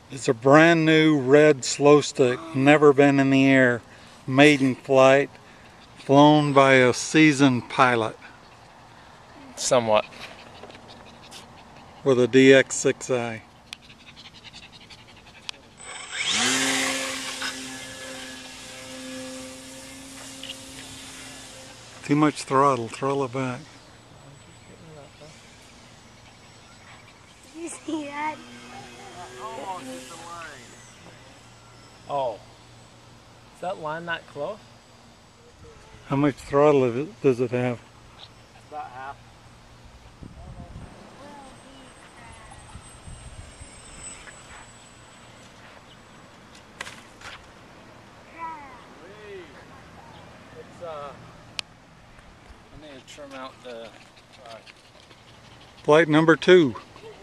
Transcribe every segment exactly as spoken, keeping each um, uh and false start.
It's a brand new red slow stick, never been in the air, maiden flight, flown by a seasoned pilot. Somewhat. With a D X six I. Too much throttle, throttle it back. Did you see that? Almost hit the line. Oh. Is that line that close? How much throttle does it have? About half. It's uh I need to trim out the uh, Flight number two.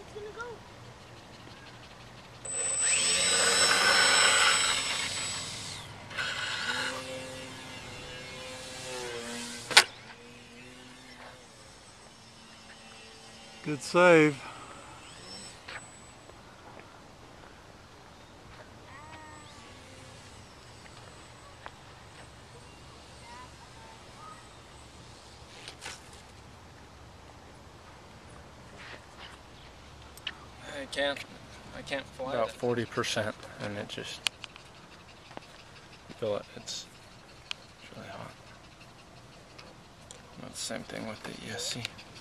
Good save. I can't I can't fly about forty percent and it just feel it it's, it's really hot. Well, the same thing with the E S C.